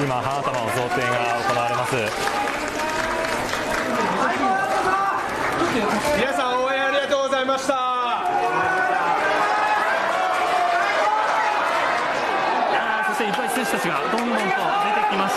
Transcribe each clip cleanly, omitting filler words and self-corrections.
今花束の贈呈が行われます。 皆さん応援ありがとうございました。 そしていっぱい選手たちがどんどんと出てきました。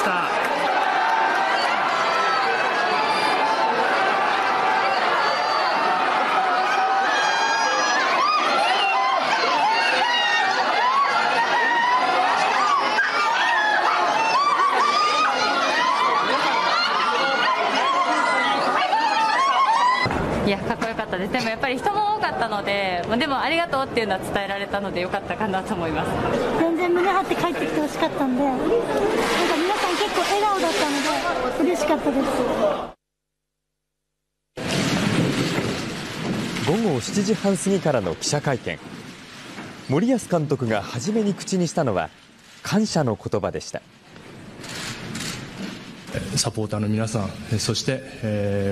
いや、かっこよかったです。でもやっぱり人も多かったので、でもありがとうっていうのは伝えられたのでよかったかなと思います。 全然胸張って帰ってきてほしかったんで、なんか皆さん結構笑顔だったので嬉しかったです。 午後7時半過ぎからの記者会見。森保監督が初めに口にしたのは感謝の言葉でした。 サポーターの皆さん、そして、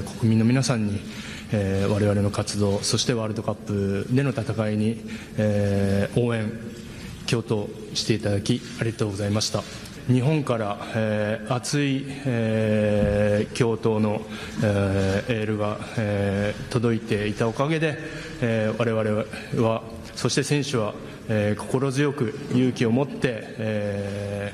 国民の皆さんに、我々の活動、そしてワールドカップでの戦いに、応援、共闘していただきありがとうございました。日本から、熱い、共闘の、エールが、届いていたおかげで、我々は、そして選手は、心強く勇気を持って、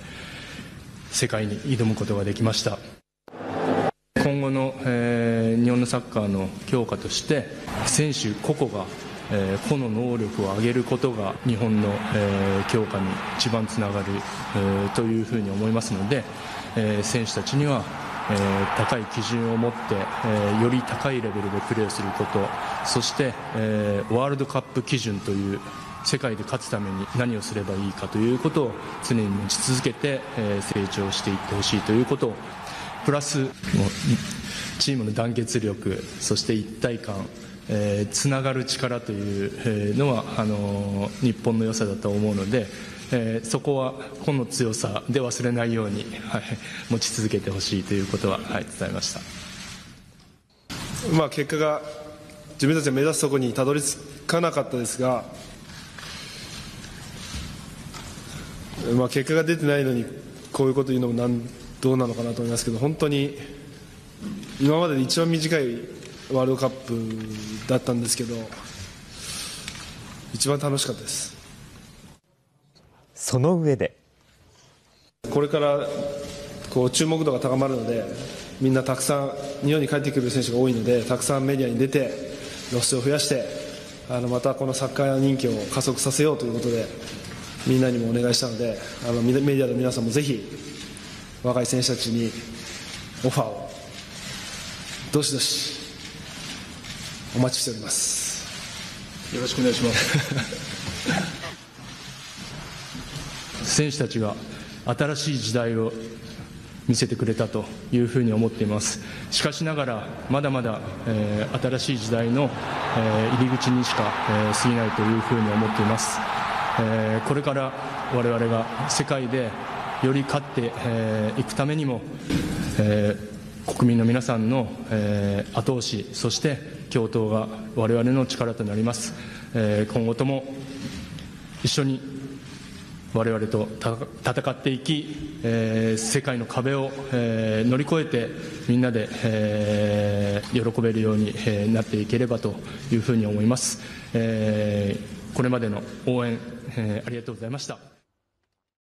世界に挑むことができました。今後の、日本のサッカーの強化として選手個々が、個の能力を上げることが日本の、強化に一番つながる、というふうに思いますので、選手たちには、高い基準を持って、より高いレベルでプレーすること、そして、ワールドカップ基準という世界で勝つために何をすればいいかということを常に持ち続けて、成長していってほしいということを、プラスチームの団結力、そして一体感、つながる力というのは日本の良さだと思うので、そこは個の強さで忘れないように、持ち続けてほしいということは、伝えました。 結果が自分たちが目指すところにたどり着かなかったですが、結果が出てないのにこういうこと言うのもどうなのかなと思いますけど、本当に今までで一番短いワールドカップだったんですけど、一番楽しかったです。 その上で、 これから注目度が高まるので、みんなたくさん日本に帰ってくる選手が多いので、たくさんメディアに出て露出を増やして、またこのサッカー人気を加速させようということでみんなにもお願いしたので、メディアの皆さんもぜひ若い選手たちにオファーをどしどしお待ちしております。 よろしくお願いします選手たちが新しい時代を見せてくれたというふうに思っています。しかしながらまだまだ、新しい時代の、入り口にしか、過ぎないというふうに思っています。これから我々が世界でより勝っていくためにも、国民の皆さんの、後押し、そして共闘が我々の力となります。今後とも一緒に我々と戦っていき、世界の壁を、乗り越えてみんなで、喜べるように、なっていければというふうに思います。これまでの応援、ありがとうございました。